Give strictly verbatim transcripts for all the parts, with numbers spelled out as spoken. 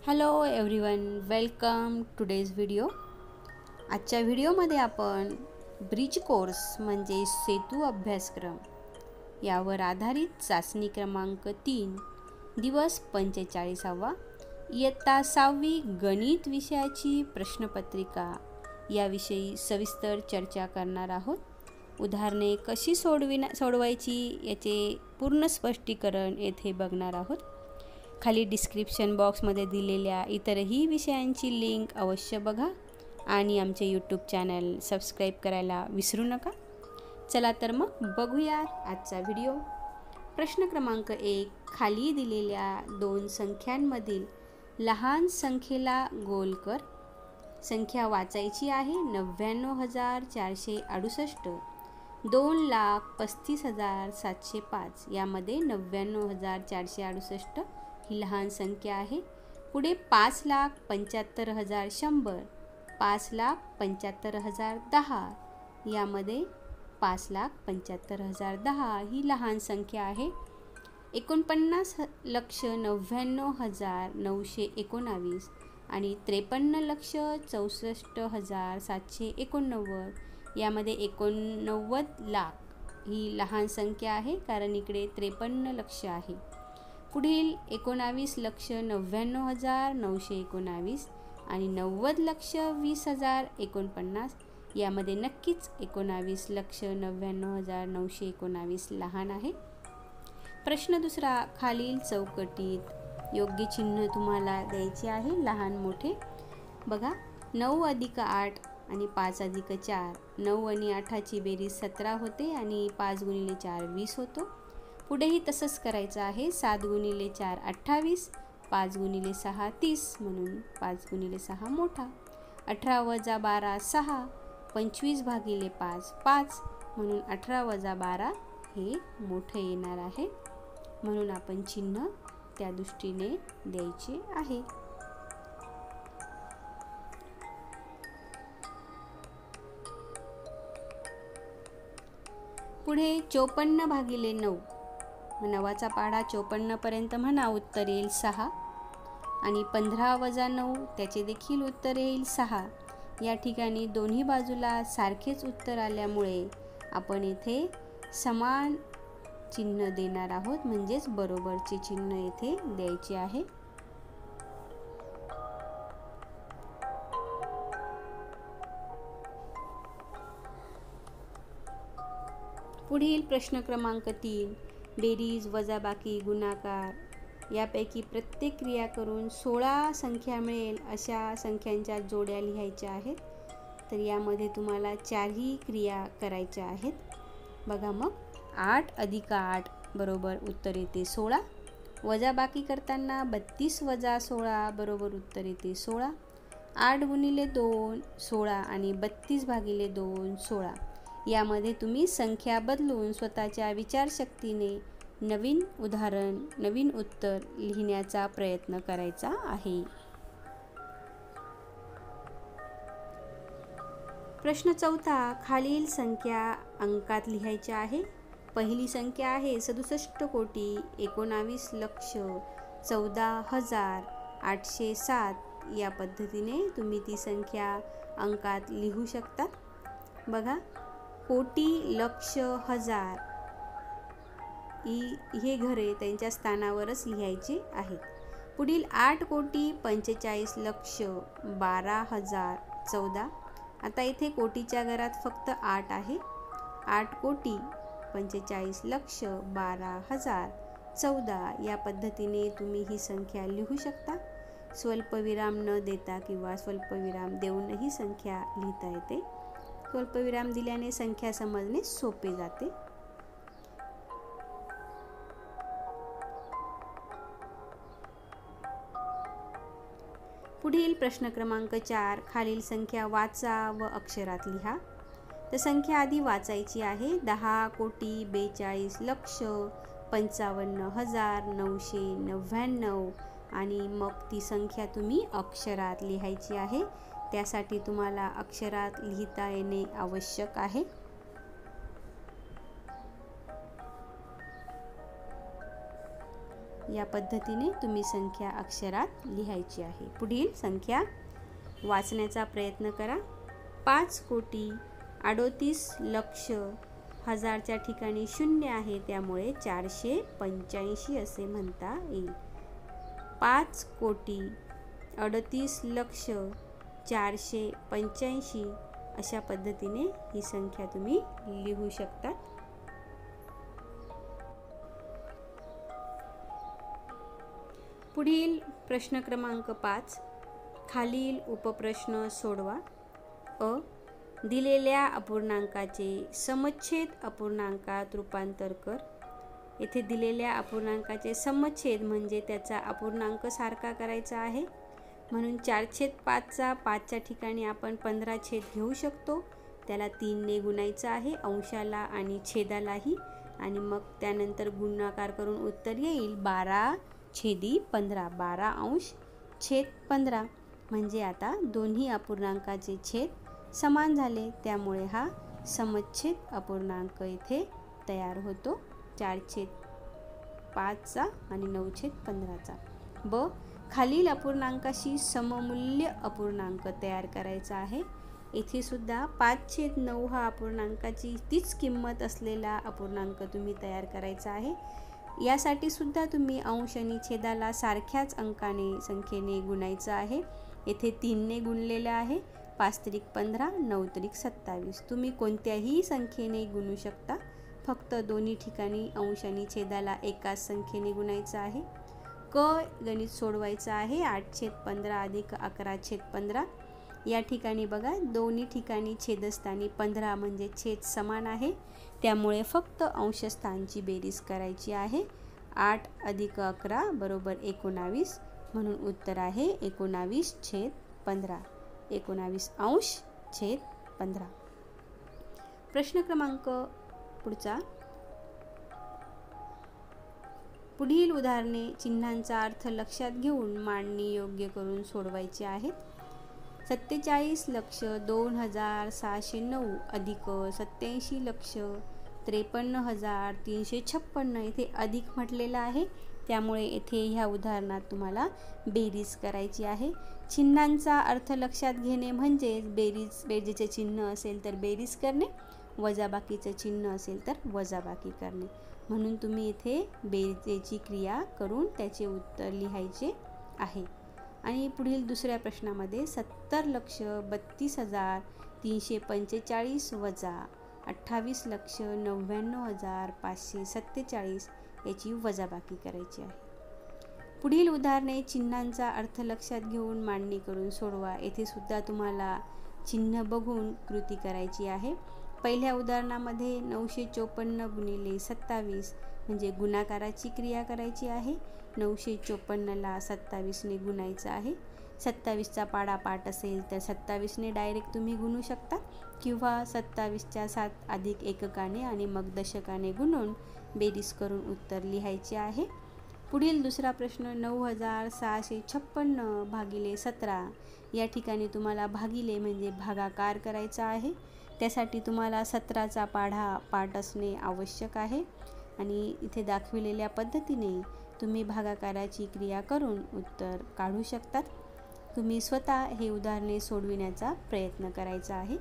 Hello everyone, welcome today's video. आजच्या व्हिडिओमध्ये आपण ब्रिज कोर्स म्हणजे सेतू अभ्यासक्रम यावर आधारित चाचणी क्रमांक तीन दिवस पंचेचाळीसावा इयत्ता सहावी गणित विषयाची प्रश्नपत्रिका याविषयी सविस्तर चर्चा करणार आहोत. उदाहरणे कशी सोडविना सोडवायची याचे पूर्ण स्पष्टीकरण येथे बघणार आहोत. खाली डिस्क्रिप्शन बॉक्समध्ये दिलेल्या इतरही विषयांची लिंक अवश्य बघा आणि आमचे यूट्यूब चॅनल सबस्क्राईब करायला विसरू नका. चला तर मग बघूयात आजचा व्हिडिओ. प्रश्न क्रमांक एक, खाली दिलेल्या दोन संख्यांमधील लहान संख्येला गोल कर. संख्या वाचायची आहे नव्याण्णव हजार चारशे अडुसष्ट, दोन लाख पस्तीस हजार सातशे पाच. यामध्ये नव्याण्णव हजार चारशे अडुसष्ट ही लहान संख्या आहे. पुढे पाच लाख पंच्याहत्तर हजार शंभर, पाच लाख पंच्याहत्तर हजार दहा. यामध्ये पाच लाख पंच्याहत्तर हजार दहा ही लहान संख्या आहे. एकोणपन्नास लक्ष नव्याण्णव हजार नऊशे एकोणावीस आणि त्रेपन्न लक्ष चौसष्ट हजार सातशे एकोणनव्वद. यामध्ये एकोणनव्वद लाख ही लहान संख्या आहे, कारण इकडे त्रेपन्न लक्ष आहे. पुढील एकोणावीस लक्ष नव्याण्णव हजार नऊशे एकोणावीस आणि नव्वद लक्ष वीस हजार एकोणपन्नास. यामध्ये नक्कीच एकोणावीस लक्ष नव्याण्णव हजार नऊशे एकोणावीस लहान आहे. प्रश्न दुसरा, खालील चौकटीत योग्य चिन्ह तुम्हाला द्यायचे आहे, लहान मोठे. बघा, नऊ अधिक आठ आणि पाच अधिक चार. नऊ आणि आठाची बेरीज सतरा होते आणि पाच गुणिले चार वीस होतो. पुढेही तसंच करायचं आहे. सात गुणिले चार अठ्ठावीस, पाच गुणिले सहा तीस, म्हणून पाच गुणिले सहा मोठा. अठरा वजा बारा सहा, पंचवीस भागिले पाच पाच, म्हणून अठरा वजा बारा हे मोठं येणार आहे. म्हणून आपण चिन्ह त्या दृष्टीने द्यायचे आहे. पुढे चोपन्न भागिले नऊ. नवाचा पाढा चोपन्न पर्यंत म्हणा, उत्तर येईल सहा. आणि पंधरा वजा नऊ, त्याचे देखील उत्तर येईल सहा. या ठिकाणी दोन्ही बाजूला सारखेच उत्तर आल्यामुळे आपण येथे समान चिन्ह देणार आहोत, म्हणजेच बरोबरचे चिन्ह येथे द्यायचे आहे. पुढील प्रश्न क्रमांक तीन, बेरीज वजाबाकी गुणाकार यापैकी प्रत्येक क्रिया करून सोळा संख्या मिळेल अशा संख्यांच्या जोड्या लिहायच्या आहेत. तर यामध्ये तुम्हाला चारही क्रिया करायच्या आहेत. बघा, मग आठ अधिक आठ बरोबर उत्तर येते सोळा. वजाबाकी करताना बत्तीस वजा सोळा बरोबर उत्तर येते सोळा. आठ गुणिले दोन सोळा आणि बत्तीस भागिले दोन सोळा. यामध्ये तुम्ही संख्या बदलून स्वतःच्या विचारशक्तीने नवीन उदाहरण, नवीन उत्तर लिहिण्याचा प्रयत्न करायचा आहे. प्रश्न चौथा, खालील संख्या अंकात लिहायच्या आहे. पहिली संख्या आहे सदुसष्ट कोटी एकोणावीस लक्ष चौदा हजार आठशे सात. या पद्धतीने तुम्ही ती संख्या अंकात लिहू शकता. बघा, कोटी लक्ष हजार हे घरे त्यांच्या स्थानावरच लिहायचे आहेत. पुढील आठ कोटी पंचेचाळीस लक्ष बारा हजार चौदा. आता इथे कोटीच्या घरात फक्त आठ आहे. आठ कोटी पंचेचाळीस लक्ष बारा हजार चौदा. या पद्धतीने तुम्ही ही संख्या लिहू शकता. स्वल्पविराम न देता किंवा स्वल्पविराम देऊनही संख्या लिहिता येते. स्वल्पविराम दिल्याने संख्या समजणे सोपे जाते. पुढील प्रश्न क्रमांक चार, खालील संख्या वाचा व अक्षरात लिहा. तर संख्या आधी वाचायची आहे. दहा कोटी बेचाळीस लक्ष पंचावन्न हजार नऊशे नव्याण्णव आणि मग ती संख्या तुम्ही अक्षरात लिहायची आहे. त्यासाठी तुम्हाला अक्षरात लिहिता येणे आवश्यक आहे. या पद्धतीने तुम्ही संख्या अक्षरात लिहायची आहे. पुढील संख्या वाचण्याचा प्रयत्न करा. पाच कोटी अडोतीस लक्ष हजारच्या ठिकाणी शून्य आहे, त्यामुळे चारशे पंच्याऐंशी असे म्हणता येईल. पाच कोटी अडतीस लक्ष चारशे पंच्याऐंशी अशा पद्धतीने ही संख्या तुम्ही लिहू शकता. पुढील प्रश्न क्रमांक पाच. खालील उपप्रश्न सोडवा. अ. दिलेल्या अपूर्णांकाचे समच्छेद अपूर्णांकात रूपांतर कर. येथे दिलेल्या अपूर्णांकाचे समच्छेद म्हणजे त्याचा अपूर्णांक सारखा करायचा आहे, म्हणून चार छेद पाचचा पाचच्या ठिकाणी आपण पंधरा छेद घेऊ शकतो. त्याला तीनने गुणायचं आहे, अंशाला आणि छेदालाही, आणि मग त्यानंतर गुणाकार करून उत्तर येईल बारा छेदी पंधरा. बारा अंश छेद पंधरा म्हणजे आता दोन्ही अपूर्णांकाचे छेद समान झाले, त्यामुळे हा समच्छेद अपूर्णांक इथे तयार होतो. चार छेद पाचचा आणि नऊ छेद पंधराचा. ब. खालील अपूर्णांकाशी सममूल्य अपूर्णांक तयार करायचा आहे. येथे सुद्धा पाच छेद नऊ हा अपूर्णांकाची तीच किंमत असलेला अपूर्णांक तुम्ही तयार करायचा आहे. यासाठी सुद्धा तुम्ही अंश आणि छेदाला सारख्याच अंकाने संख्येने गुणायचं आहे. येथे तीनने गुणलेलं आहे. पाच त्रिक पंधरा, नऊ त्रिक सत्तावीस. तुम्ही कोणत्याही संख्येने गुणू शकता, फक्त दोन्ही ठिकाणी अंश आणि छेदाला एकाच संख्येने गुणायचं आहे. क. गणित सोडवायचं आहे. आठ छेद पंधरा अधिक अकरा छेद पंधरा. या ठिकाणी बघा दोन्ही ठिकाणी छेदस्थानी पंधरा म्हणजे छेद समान आहे, त्यामुळे फक्त अंशस्थानची बेरीज करायची आहे. आठ अधिक अकरा बरोबर एकोणावीस, म्हणून उत्तर आहे एकोणावीस छेद पंधरा. एकोणावीस अंश छेद पंधरा. प्रश्न क्रमांक पुढचा. पुढील उदाहरणे चिन्हांचा अर्थ लक्षात घेऊन मांडणी योग्य करून सोडवायची आहेत. सत्तेचाळीस लक्ष दोन हजार सहाशे नऊ अधिक सत्याऐंशी लक्ष त्रेपन्न हजार तीनशे छप्पन्न. इथे अधिक म्हटलेलं आहे, त्यामुळे येथे ह्या उदाहरणात तुम्हाला बेरीज करायची आहे. चिन्हांचा अर्थ लक्षात घेणे म्हणजे बेरीज बेरीजचे चिन्ह असेल तर बेरीज करणे, वजाबाकीचं चिन्ह असेल तर वजाबाकी करणे. म्हणून तुम्ही इथे बेरीजची क्रिया करून त्याचे उत्तर लिहायचे आहे. आणि पुढील दुसऱ्या प्रश्नामध्ये सत्तर लक्ष बत्तीस हजार तीनशे पंचेचाळीस वजा अठ्ठावीस लक्ष नव्याण्णव हजार पाचशे सत्तेचाळीस याची वजाबाकी करायची आहे. पुढील उदाहरणे चिन्हांचा अर्थ लक्षात घेऊन मांडणी करून सोडवा. येथे सुद्धा तुम्हाला चिन्ह बघून कृती करायची आहे. पहिल्या उदाहरणामध्ये नऊशे चोपन्न गुणिले सत्तावीस म्हणजे गुणाकाराची क्रिया करायची आहे. नऊशे चोपन्नला सत्तावीसने गुणायचं आहे. सत्तावीसचा पाडा पाठ असेल तर सत्तावीसने डायरेक्ट तुम्ही गुणू शकता, किंवा सत्तावीसच्या सात अधिक एककाने आणि मग दशकाने गुणून बेरीज करून उत्तर लिहायचे आहे. पुढील दुसरा प्रश्न. नऊ हजार सहाशे छप्पन्न भागिले सतरा. या ठिकाणी तुम्हाला भागिले म्हणजे भागाकार करायचा आहे. त्यासाठी तुम्हाला सतराचा पाढा पाठ असणे आवश्यक आहे, आणि इथे दाखविलेल्या पद्धतीने तुम्ही भागाकाराची क्रिया करून उत्तर काढू शकतात. तुम्ही स्वतः हे उदाहरणे सोडविण्याचा प्रयत्न करायचा आहे.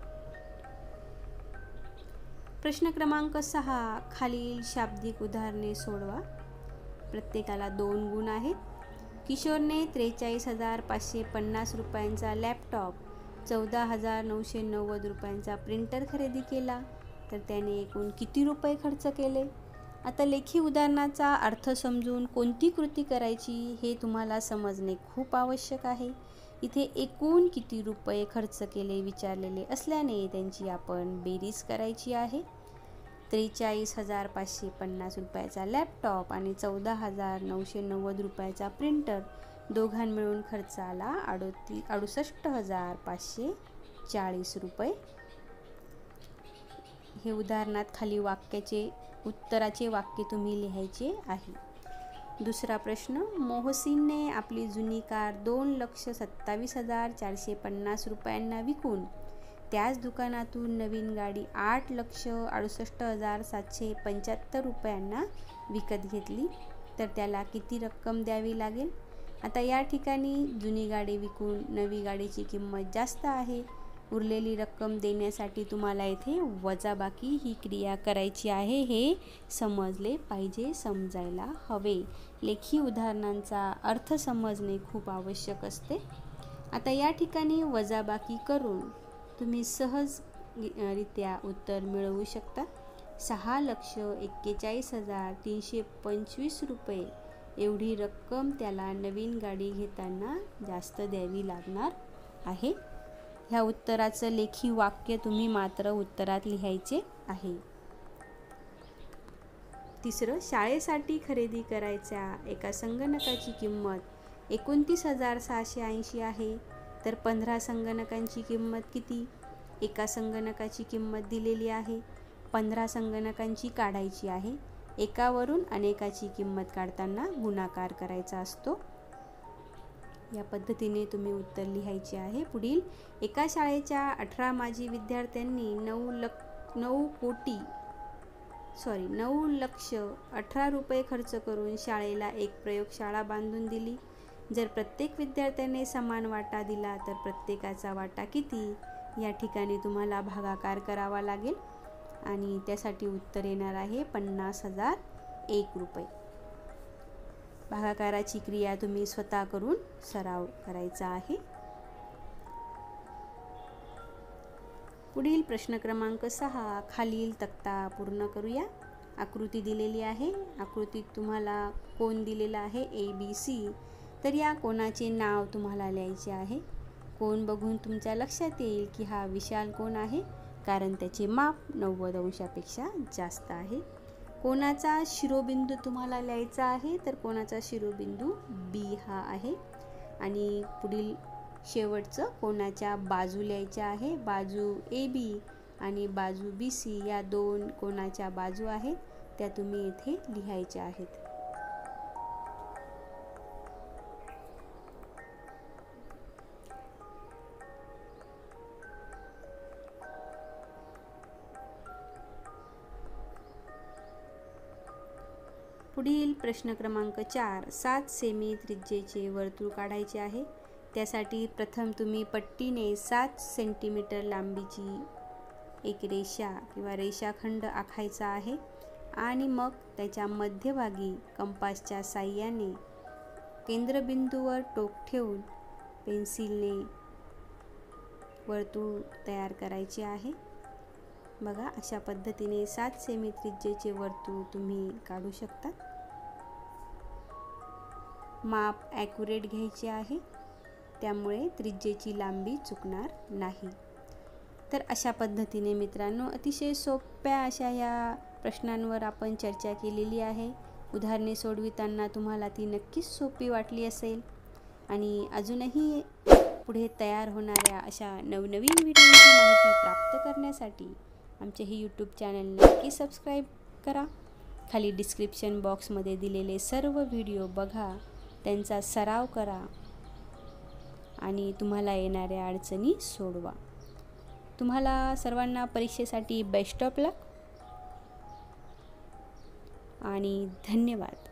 प्रश्न क्रमांक सहा. खालील शाब्दिक उदाहरणे सोडवा. प्रत्येकाला दोन गुण आहेत. किशोरने त्रेचाळीस हजार पाचशे पन्नास रुपयांचा लॅपटॉप, चौदा हजार नऊशे नव्वद रुपयांचा प्रिंटर खरेदी केला, तर त्याने एकूण किती रुपये खर्च केले? आता लेखी उदाहरणाचा अर्थ समजून कोणती कृती करायची हे तुम्हाला समजणे खूप आवश्यक आहे. इथे एकूण किती रुपये खर्च केले विचारलेले असल्याने त्यांची आपण बेरीज करायची आहे. त्रेचाळीस हजार पाचशे पन्नास रुपयाचा लॅपटॉप आणि चौदा हजार नऊशे नव्वद रुपयाचा प्रिंटर दोघां मिळून खर्च आला अडोती अडुसष्ट हजार पाचशे चाळीस रुपये. हे उदाहरणात खाली वाक्याचे उत्तराचे वाक्य तुम्ही लिहायचे आहे. दुसरा प्रश्न. मोहसिनने आपली जुनी कार दोन लक्ष सत्तावीस हजार चारशे पन्नास रुपयांना विकून त्याच दुकानातून नवीन गाडी आठ लक्ष अडुसष्ट हजार सातशे पंच्याहत्तर रुपयांना विकत घेतली. तर त्याला किती रक्कम द्यावी लागेल? आता या ठिकाणी जुनी गाडी विकून नवी गाडीची किंमत जास्त आहे. उरलेली रक्कम देण्यासाठी तुम्हाला इथे वजाबाकी ही क्रिया करायची आहे, हे समजले पाहिजे, समजायला हवे. लेखी उदाहरणांचा अर्थ समजणे खूप आवश्यक असते. आता या ठिकाणी वजाबाकी करून तुम्ही सहजरित्या उत्तर मिळवू शकता. सहा लक्ष एक्केचाळीस हजार तीनशे पंचवीस रुपये एवढी रक्कम त्याला नवीन गाडी घेताना जास्त द्यावी लागणार आहे. ह्या उत्तराचं लेखी वाक्य तुम्ही मात्र उत्तरात लिहायचे आहे. तिसरं, शाळेसाठी खरेदी करायच्या एका संगणकाची किंमत एकोणतीस हजार सहाशे ऐंशी आहे. तर पंधरा संगणकांची किंमत किती? एका संगणकाची किंमत दिलेली आहे, पंधरा संगणकांची काढायची आहे. एकावरून अनेकाची किंमत काढताना गुणाकार करायचा असतो. या पद्धतीने तुम्ही उत्तर लिहायचे आहे. पुढील, एका शाळेच्या अठरा माजी विद्यार्थ्यांनी नऊ लक नऊ कोटी सॉरी नऊ लक्ष अठरा रुपये खर्च करून शाळेला एक प्रयोगशाळा बांधून दिली. जर प्रत्येक विद्यार्थ्याने समान वाटा दिला तर प्रत्येकाचा वाटा किती? या ठिकाणी तुम्हाला भागाकार करावा लागेल आणि त्यासाठी उत्तर येणार आहे पन्नास हजार एक रुपये. भागाकाराची क्रिया तुम्ही स्वतः करून सराव करायचा आहे. पुढील प्रश्न क्रमांक सहा, खालील तक्ता पूर्ण करूया. आकृती दिलेली आहे. आकृतीत तुम्हाला कोन दिलेला आहे ए बी सी. तर या कोनाचे नाव तुम्हाला लिहायचे आहे. कोन बघून तुमच्या लक्षात येईल की हा विशाल कोन आहे, कारण त्याचे माप नव्वद अंशापेक्षा जास्त आहे. कोनाचा शिरोबिंदू तुम्हाला लिहायचा आहे. तर कोनाचा शिरोबिंदू बी हा आहे. आणि पुढील शेवटचं कोनाच्या बाजू लिहायच्या आहे. बाजू ए बी आणि बाजू बी सी या दोन कोनाच्या बाजू आहेत, त्या तुम्ही इथे लिहायच्या आहेत. पुढील प्रश्न क्रमांक चार, सात सेमी त्रिज्येचे वर्तुळ काढायचे आहे. त्यासाठी प्रथम तुम्ही पट्टीने सात सेंटीमीटर लांबीची एक रेषा किंवा रेषाखंड आखायचा आहे आणि मग त्याच्या मध्यभागी कंपासच्या साहाय्याने केंद्रबिंदूवर टोक ठेवून पेन्सिलने वर्तुळ तयार करायचे आहे. बघा, अशा पद्धतीने सात सेमी त्रिज्येचे वर्तुळ तुम्ही काढू शकता. माप ॲक्युरेट घ्यायचे आहे, त्यामुळे त्रिज्येची लांबी चुकणार नाही. तर अशा पद्धतीने मित्रांनो, अतिशय सोप्या अशा या प्रश्नांवर आपण चर्चा केलेली आहे. उदाहरणे सोडविताना तुम्हाला ती नक्कीच सोपी वाटली असेल आणि अजूनही पुढे तयार होणाऱ्या अशा नवनवीन व्हिडिओची माहिती प्राप्त करण्यासाठी आमचे हे यूट्यूब चॅनल नक्की सबस्क्राईब करा. खाली डिस्क्रिप्शन बॉक्समध्ये दिलेले सर्व व्हिडिओ बघा, त्यांचा सराव करा आणि तुम्हाला येणाऱ्या अडचणी सोडवा. तुम्हाला सर्वांना परीक्षेसाठी बेस्ट ऑफ लक आणि धन्यवाद.